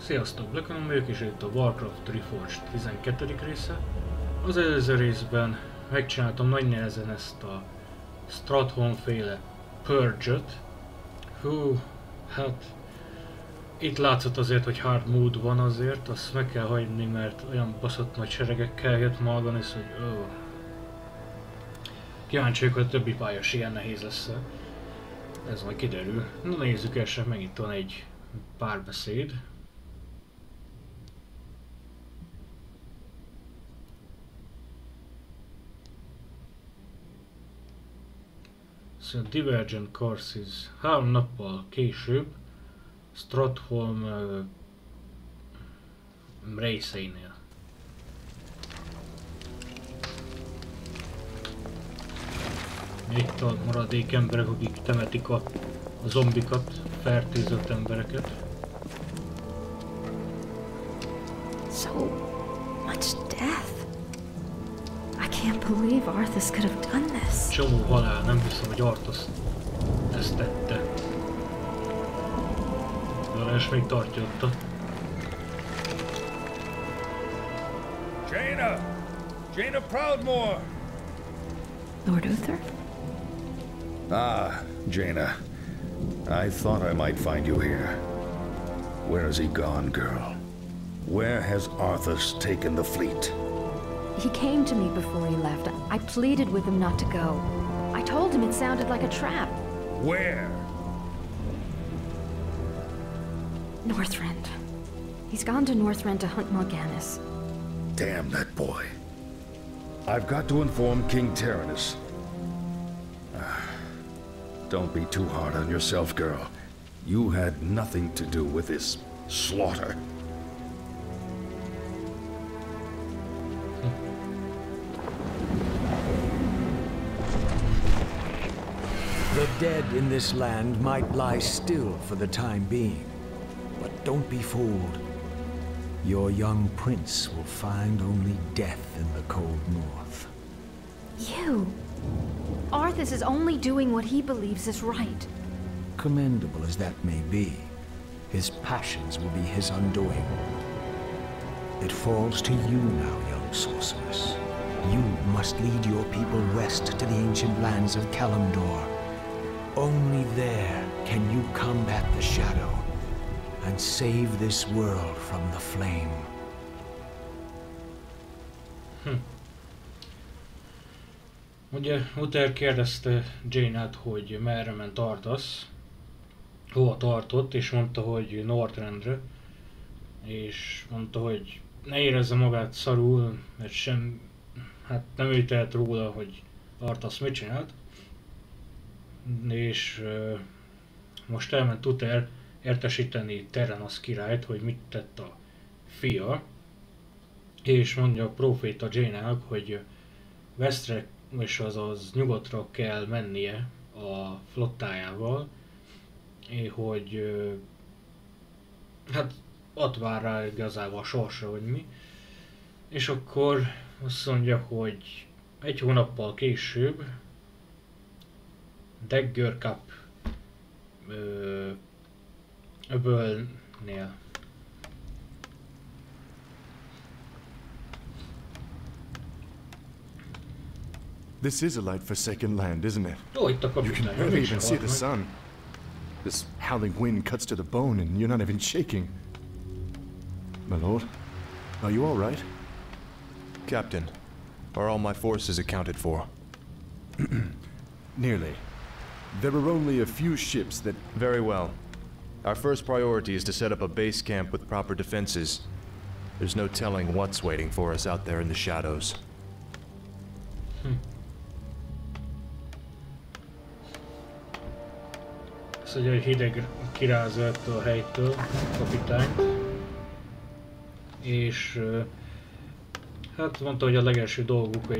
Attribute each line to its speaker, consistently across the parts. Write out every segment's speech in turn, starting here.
Speaker 1: Sziasztok, Blackonom vagyok, és itt a Warcraft Reforged 12. része. Az előző részben megcsináltam nagy nehezen ezt a Stratholme féle Purge-öt. Hú, hát itt látszott azért, hogy hard mood van azért, azt meg kell hagyni, mert olyan baszott nagy seregekkel jött Mal'Ganis, hogy kíváncsi vagyok, hogy a többi pályás ilyen nehéz lesz. Ez majd kiderül. Na nézzük első, megint van egy párbeszéd. Szóval Divergent Courses 3 nappal később Stratholme részeinél. Itt a maradék emberek, akik temetik a zombikat, fertőzött embereket.
Speaker 2: So much death. I can't believe Arthas could have done this.
Speaker 1: Csomó halál, nem hiszem, hogy Arthas ezt tette. Varázs még tartja ott.
Speaker 3: Jaina! Jaina Proudmoore!
Speaker 2: Lord Uther?
Speaker 3: Ah, Jaina. I thought I might find you here. Where has he gone, girl? Where has Arthas taken the fleet?
Speaker 2: He came to me before he left. I pleaded with him not to go. I told him it sounded like a trap.
Speaker 3: Where?
Speaker 2: Northrend. He's gone to Northrend to hunt Mal'Ganis.
Speaker 3: Damn that boy. I've got to inform King Tyrannus. Don't be too hard on yourself, girl. You had nothing to do with this slaughter.
Speaker 4: The dead in this land might lie still for the time being, but don't be fooled. Your young prince will find only death in the cold north.
Speaker 2: You! Arthas is only doing what he believes is right.
Speaker 4: Commendable as that may be, his passions will be his undoing. It falls to you now, young sorceress. You must lead your people west to the ancient lands of Kalimdor. Only there can you combat the shadow and save this world from the flame.
Speaker 1: Ugye Uther kérdezte Jainát, hogy merre ment Arthas, hova tartott, és mondta, hogy Northrendre, és mondta, hogy ne érezze magát szarul, mert hát nem ő tehet róla, hogy Arthas mit csinált, és most elment Uther értesíteni Terenas királyt, hogy mit tett a fia, és mondja a próféta Jainának, hogy Westre, és azaz nyugatra kell mennie a flottájával, hogy hát ott vár rá igazából a sorsa, hogy mi. És akkor azt mondja, hogy egy hónappal később Dagger Cup öbölnél.
Speaker 5: This is a light forsaken land, isn't it?
Speaker 1: Ó, itt a
Speaker 5: You can
Speaker 1: kapitány,
Speaker 5: barely
Speaker 1: mégsem
Speaker 5: even see
Speaker 1: halt
Speaker 5: the
Speaker 1: meg.
Speaker 5: sun. This howling wind cuts to the bone and you're not even shaking. My lord, are you all right?
Speaker 6: Captain, are all my forces accounted for?
Speaker 5: Nearly. There are only a few ships that...
Speaker 6: Very well. Our first priority is to set up a base camp with proper defenses. There's no telling what's waiting for us out there in the shadows.
Speaker 1: Azt mondja, hogy hideg kirázza ettől a helytől a kapitányt. És hát mondta, hogy a legelső dolguk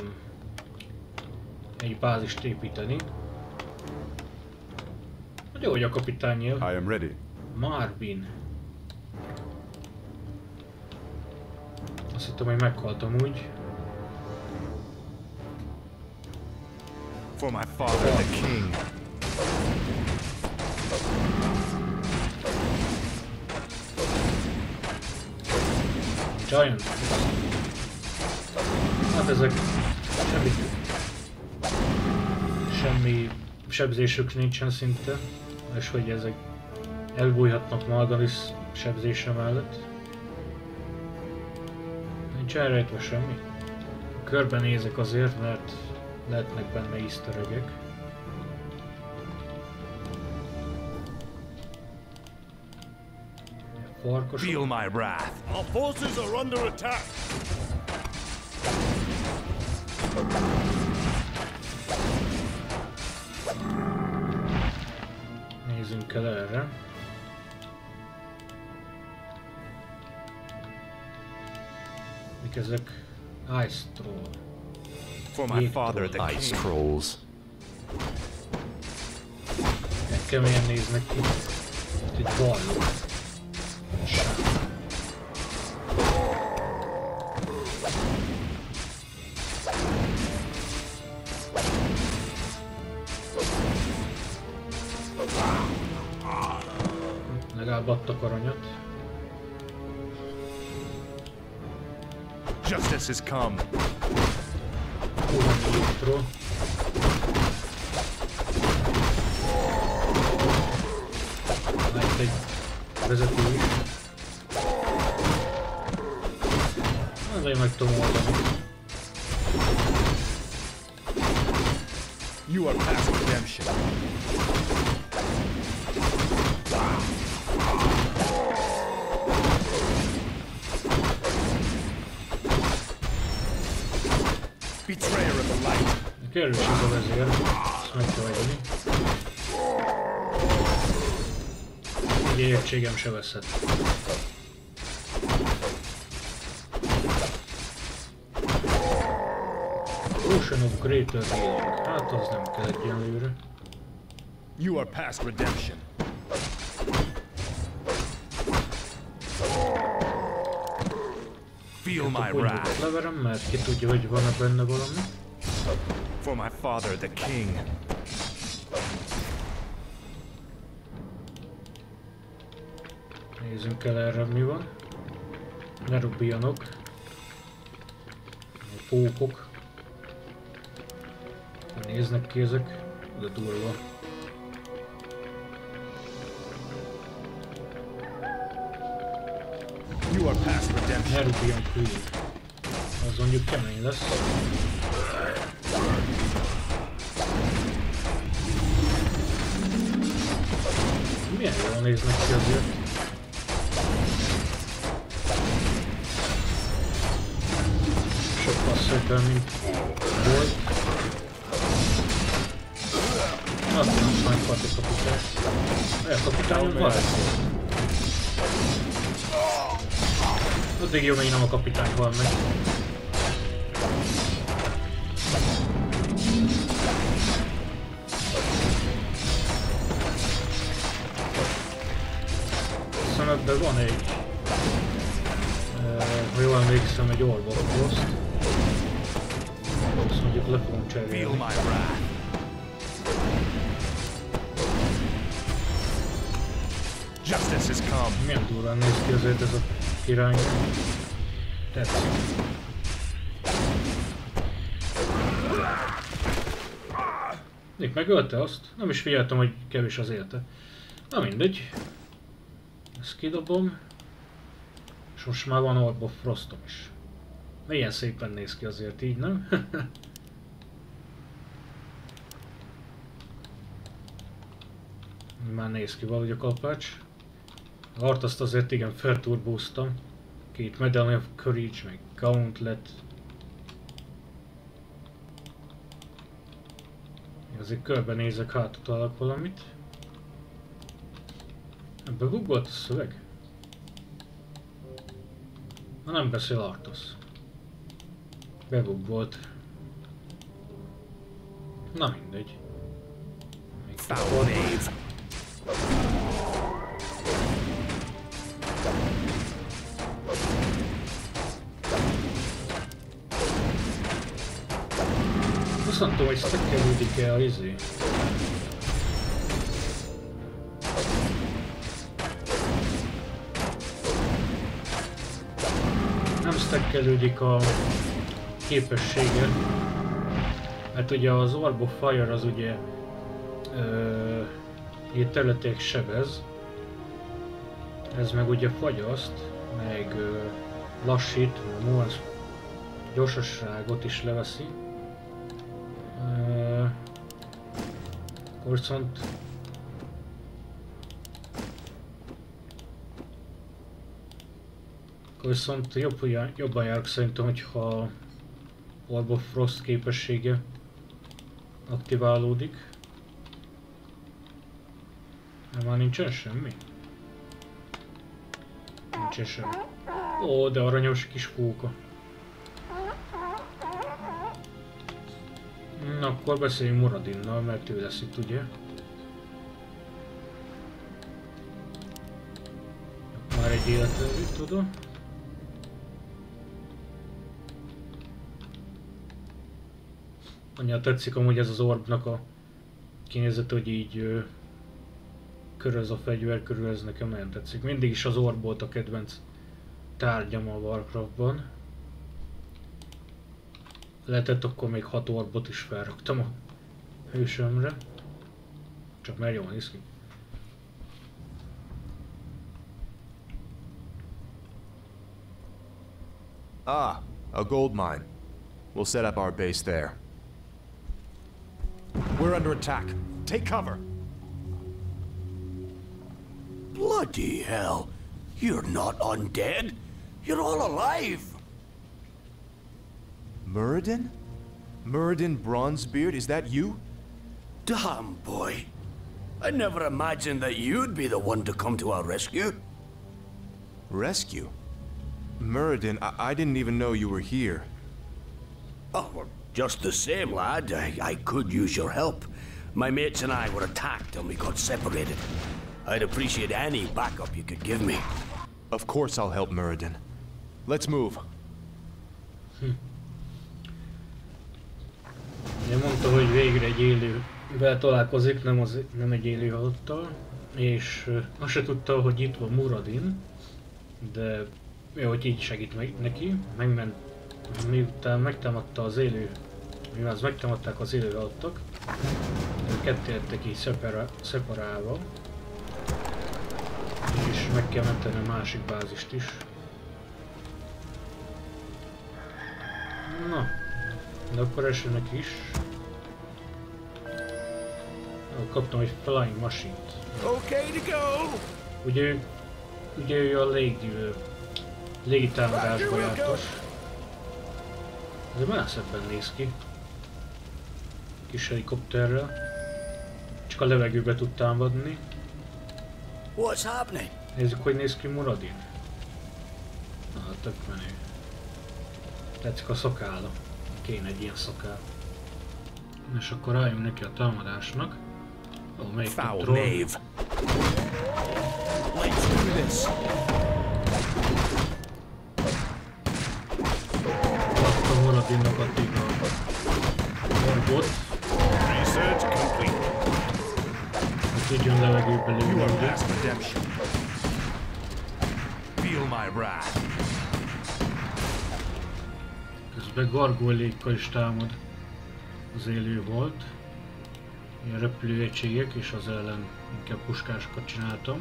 Speaker 1: egy bázist építeni. Jó, hogy a kapitány él.
Speaker 5: I am ready.
Speaker 1: Marvin. Azt hittem, hogy meghaltam úgy.
Speaker 5: For my father, the king.
Speaker 1: Giant. Hát ezek semmi sebzésük nincsen szinte, és hogy ezek elbújhatnak Malganis sebzése mellett. Nincs elrejtve semmi. Körbenézek azért, mert lehetnek benne easter egg-ek. Farkasok.
Speaker 7: Feel my wrath. Our forces are under attack.
Speaker 1: Nézzünk el erre. Mik ezek? Ice Troll.
Speaker 6: For my father, the ice trolls.
Speaker 1: Keményen néznek ki. Egy ballok. Legalább adtak aranyat.
Speaker 7: Justice has come.
Speaker 1: Elektro. Itt egy vezető is. Azért meg tudom oldani.
Speaker 7: You are past redemption. Betrayer of the light.
Speaker 1: Kerül is ez a vezér. Ezt meg kell adni. Egy értségem se veszett. Ocean of Greater Healing. Hát az nem kell egyenlőre.
Speaker 7: You are past redemption. Feel my wrath.
Speaker 1: Leverem, mert ki tudja, hogy van-e benne valami.
Speaker 7: For my father, the king.
Speaker 1: Nézzünk el erre, mi van. Ne rubjanok. A pókok. Néznek ki ezek, de durva.
Speaker 7: You are past redemption.
Speaker 1: Nerubian Queen. Az mondjuk kemény lesz. Milyen jól néznek ki azért. Sokkal szépen, mint volt. Azt nem meghalt a kapitány. A kapitányom van. Addig jó, még nem a kapitány hal meg. Szemedben van egy... ha jól emlékszem, egy Orb of Frost. Azt mondjuk le fogom cserélni.
Speaker 7: Justice has come.
Speaker 1: Milyen durván néz ki azért ez a király. Tetszik. Nick megölte azt? Nem is figyeltem, hogy kevés az élete. Na mindegy. Ezt kidobom. És most már van Orb of Frostom is. Milyen szépen néz ki azért így, nem? Már néz ki valahogy a kalapács. Arthast azért igen felturbóztam. Két Medallion of Courage, meg Gauntlet. Azért körbenézek, hát találok valamit. Ebben buggolt a szöveg? Na nem beszél Arthas. Bebuggolt. Na mindegy.
Speaker 7: Foul knave.
Speaker 1: Azt nem tudom, hogy stackelődik-e a izé. nem stackelődik a képessége. Hát ugye az Orb of Fire az ugye ilyen területek sebez. Ez meg ugye fagyaszt, meg lassít, a Mons gyorsaságot is leveszi. Akkor viszont jobban járok szerintem, hogyha Orb of Frost képessége aktiválódik. De már nincsen semmi? Nincsen semmi. Ó, de aranyos kis fóka. Na, akkor beszéljünk Muradinnal, mert ő lesz itt, ugye? Már egy életre tudom. Annyira tetszik amúgy ez az orbnak a kinézet, hogy így köröz a fegyver körül, ez nekem nagyon tetszik. Mindig is az orb volt a kedvenc tárgyam a Warcraftban. Lehetett, akkor még 6 orbot is felraktam a hősömre. Csak már jól néz ki.
Speaker 6: Ah, a gold mine. We'll set up our base there.
Speaker 7: We're under attack. Take cover.
Speaker 8: Bloody hell. You're not undead. You're all alive.
Speaker 6: Muradin? Muradin Bronzebeard, is that you?
Speaker 8: Damn, boy. I never imagined that you'd be the one to come to our rescue.
Speaker 6: Rescue? Muradin, I didn't even know you were here.
Speaker 8: Oh, well, just the same, lad. I could use your help. My mates and I were attacked and we got separated. I'd appreciate any backup you could give me.
Speaker 6: Of course I'll help Muradin. Let's move.
Speaker 1: Ugye mondta, hogy végre egy élővel találkozik, nem egy élő halottal, és azt se tudta, hogy itt van Muradin, de jó, hogy így segít neki, miután megtámadta az élő, mivel megtámadták az élő halottak, ketté lettek így szeparálva, és meg kell menteni a másik bázist is. Na, de akkor esőnek is. Kaptam egy Flying Machine-t.
Speaker 8: Okay to go.
Speaker 1: Ugye ő a légitámadásba jártas. De már szebben néz ki. Kis helikopterrel. Csak a levegőbe tud támadni.
Speaker 8: What's happening?
Speaker 1: Nézzük, hogy néz ki Muradin. Na, tök menő. Tetszik a szakálla. Kéne egy ilyen szakál. És akkor rájön neki a támadásnak. Ó, melyik
Speaker 8: Foul knave. Let's do this.
Speaker 1: Lakta Muradinnak addig a orbot.
Speaker 7: Research complete.
Speaker 1: Tudjon levegőbe lőni.
Speaker 7: You are past redemption. Feel my wrath.
Speaker 1: Közben gargolylékkal is támad az élő volt. Ilyen repülőegységek, és az ellen inkább puskásokat csináltam.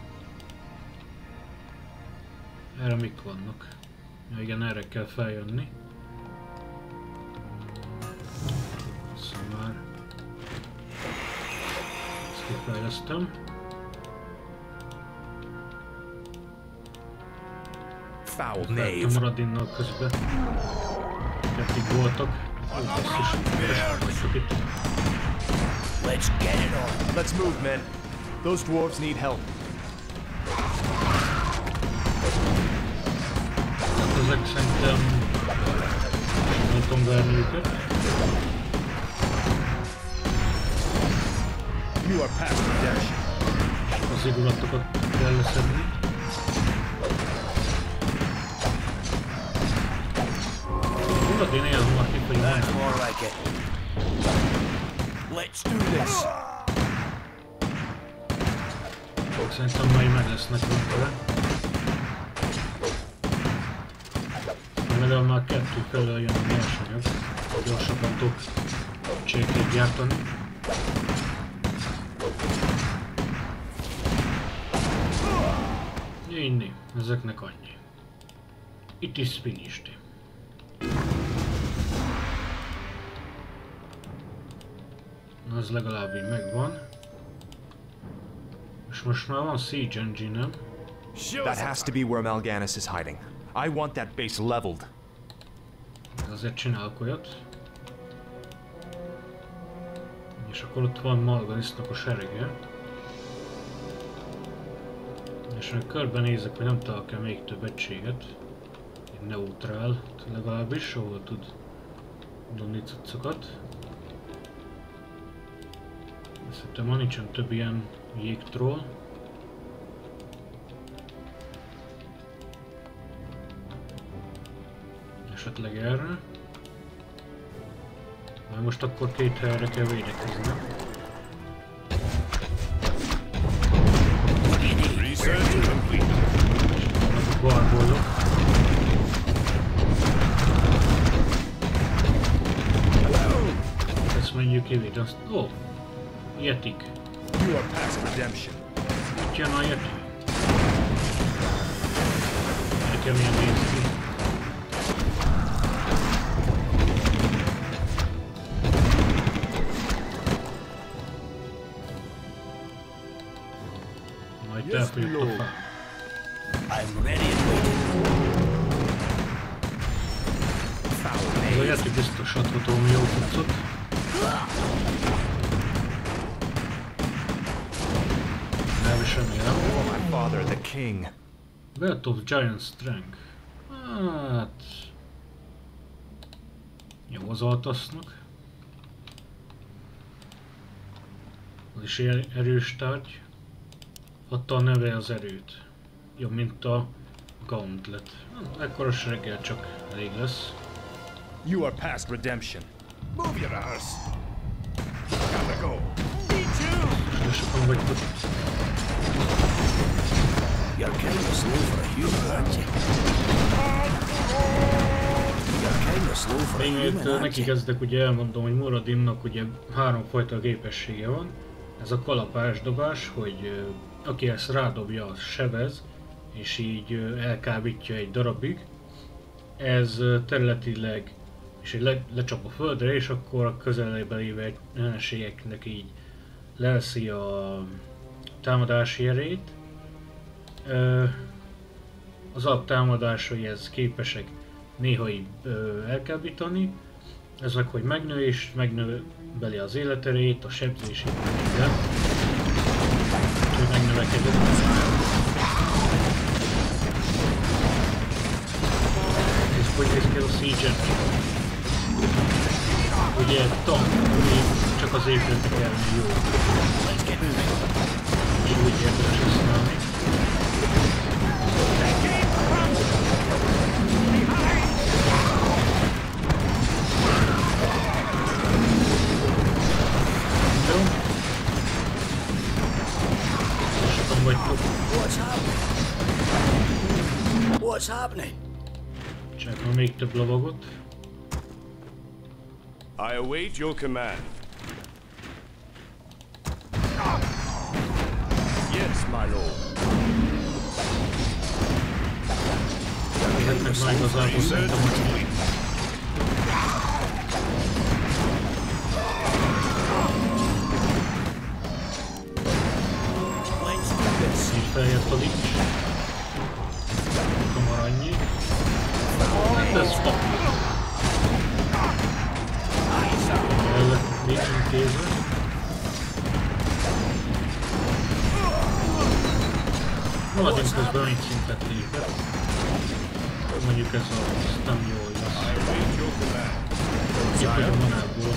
Speaker 1: Erre mik vannak? Ja, igen, erre kell feljönni. Aztán már ezt kifejlesztem.
Speaker 7: Foul
Speaker 1: Feltem
Speaker 7: knave.
Speaker 1: Muradinnal közben. Kettig voltak. Ó, basszus, vagytok itt.
Speaker 8: Let's get it on.
Speaker 6: Let's move, men. Those dwarves need help.
Speaker 1: Hát ezek szerintem nem tudom verni őket.
Speaker 7: You are past redemption.
Speaker 1: Az igulatokat kell leszedni. Muradin ilyen markit, hogy nem.
Speaker 8: That's more like it. Let's do this.
Speaker 1: Szerintem majd meg lesznek vele. legalább már 2 felől jön a nyersanyag, gyorsabban tudok csékét gyártani. Inni, ezeknek annyi. It is finished. Az legalább így megvan. És most már van Siege Engine-em.
Speaker 6: That has to be where Mal'Ganis is hiding. I want that base leveled.
Speaker 1: Azért csinálok olyat. És akkor ott van Mal'Ganisnak a serege. És ha körbenézek, hogy nem találok-e még több egységet. Egy neutrál legalábbis, ahol tud dobni cuccokat. Szerintem ma nincsen több ilyen jégtroll. Esetleg erre. Majd most akkor 2 helyre kell védekezni. Barbolok. Ezt mondjuk kivéd azt. Ó! Yetik.
Speaker 7: You are past redemption.
Speaker 1: Itt jön a Yeti. Nekem ilyen néz ki. Majd felfújjuk a fát.
Speaker 8: I'm ready and waiting.
Speaker 1: Ez a Yeti biztos adható jó cuccot.
Speaker 6: For my father, the king.
Speaker 1: Belt of Giant Strength. Hát... Jó az Altasznak. Az is erős tárgy. Adta a neve az erőt. Jobb, mint a Gauntlet. Ekkora sereggel csak elég lesz.
Speaker 7: You are past redemption. Move your ass. Gotta go. Me too.
Speaker 1: És sokan vagytok.
Speaker 8: You're kind of slow for a human, aren't you? You're kind of slow for a
Speaker 1: Még
Speaker 8: human,
Speaker 1: mielőtt
Speaker 8: aren't
Speaker 1: neki
Speaker 8: you?
Speaker 1: kezdek, ugye elmondom, hogy Muradinnak ugye 3 fajta képessége van. Ez a kalapásdobás, hogy aki ezt rádobja, az sebez, és így elkábítja egy darabig. Ez területileg, és lecsap a földre, és akkor a közelében lévő ellenségeknek így leveszi a támadási erét. Az alaptámadásai ez képesek néha így elkábítani. Ezek, hogy megnő és megnöveli az életerét, a sebzését minden. Úgyhogy megnövekedett. Ez hogy néz ki a Siege? Ugye tank, ami csak az épületek ellen jó. És úgy érdemes használni.
Speaker 8: What's happening?
Speaker 1: Csak még több lovagot.
Speaker 7: I await your command. Yes, my lord.
Speaker 1: Ezeknek már igazából szerintem hogy így feljött a lincs. Kamar annyi. Hát ez papír. El lett lincs intézve. Maladjunk közben annyit szintet lépett. Mondjuk ez a stun jól lesz. Kifogy a manából.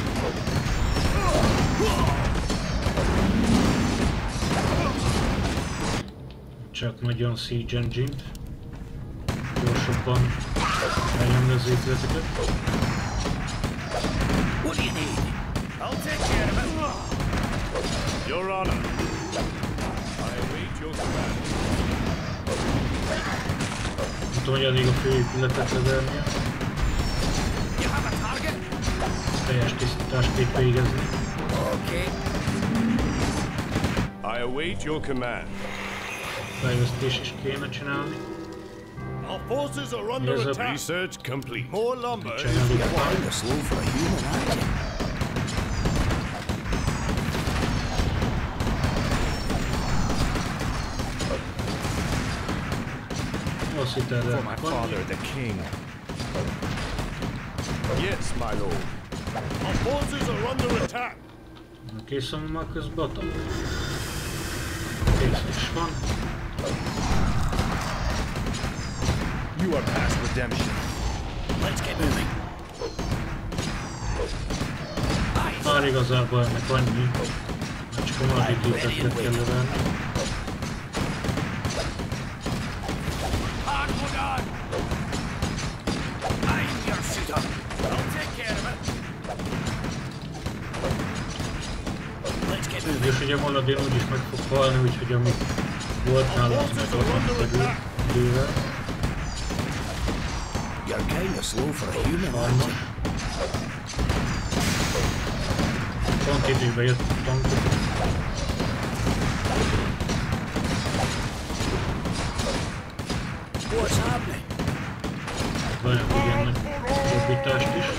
Speaker 1: Csak nagyon Siege Engine-t. Gyorsabban elnyomni az épületeket.
Speaker 8: What do you need?
Speaker 7: I'll take care of it. Your honor. I await your command.
Speaker 1: tudom, hogy addig a főépületet levernie. Teljes tisztítást kell végezni.
Speaker 7: I await your command.
Speaker 1: Fejlesztés is kéne csinálni.
Speaker 7: Our forces are under
Speaker 1: Here's a
Speaker 7: attack. Research complete. More lumber is
Speaker 1: Csinálni
Speaker 7: required.
Speaker 8: Kinda slow for a human, aren't you?
Speaker 1: Azt hittem,
Speaker 6: For my father, the king.
Speaker 7: Yes, my lord. Our forces are under attack.
Speaker 1: készen van már közben a tanul. Kész is van.
Speaker 6: You are past redemption.
Speaker 8: Let's get moving.
Speaker 1: Már igazából ennek annyi, mert csak a maradékítettet kell levenni. És ugye Moladin úgyis meg fog halni, úgyhogy ami volt nála, az meg ott megkerül idővel.
Speaker 8: You're kinda slow for a human, aren't you?
Speaker 1: Pont időben jött a tankok.
Speaker 8: What's happening?
Speaker 1: Várjunk ilyen nagy jobbítást is.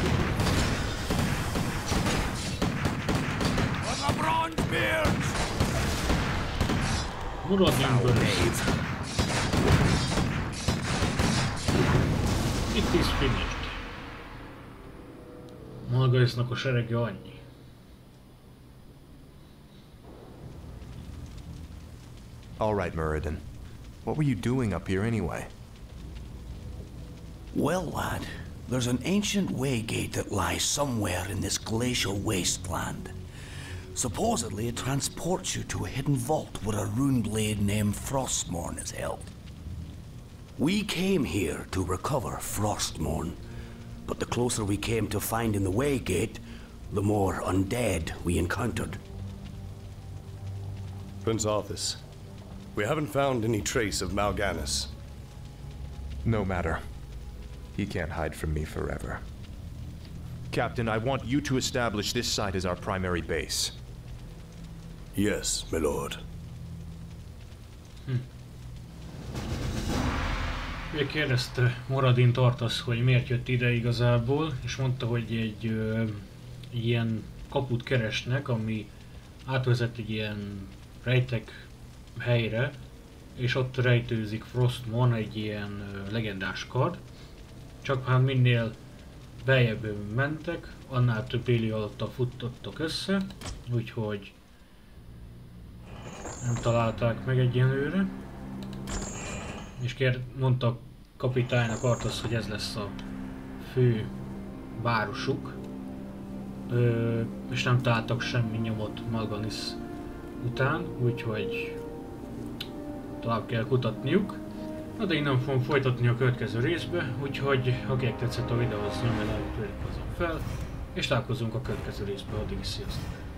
Speaker 1: Moradin burst. It is finished. Malgaisnak a serege annyi.
Speaker 6: All right, Muradin. What were you doing up here anyway?
Speaker 8: Well, lad, there's an ancient waygate that lies somewhere in this glacial wasteland. Supposedly, it transports you to a hidden vault where a rune blade named Frostmourne is held. We came here to recover Frostmourne, but the closer we came to finding the waygate, the more undead we encountered.
Speaker 7: Prince Arthas, we haven't found any trace of Mal'Ganis.
Speaker 6: No matter. He can't hide from me forever. Captain, I want you to establish this site as our primary base.
Speaker 7: Yes, my lord.
Speaker 1: Ugye kérdezte Moradin Arthas, hogy miért jött ide igazából, és mondta, hogy egy ilyen kaput keresnek, ami átvezet egy ilyen rejtek helyre, és ott rejtőzik Frostmourne, egy ilyen legendás kard. Csak hát minél beljebb mentek, annál több éli alatt futtottak össze, úgyhogy nem találták meg egyenlőre. És mondta a kapitánynak Arthas, hogy ez lesz a fő városuk. És nem találtak semmi nyomot Mal'Ganis után, úgyhogy tovább kell kutatniuk. Na de innen fogom folytatni a következő részbe, úgyhogy akinek tetszett a videó, az nyomja like, tőlük fel, és találkozunk a következő részben, addig is sziasztok!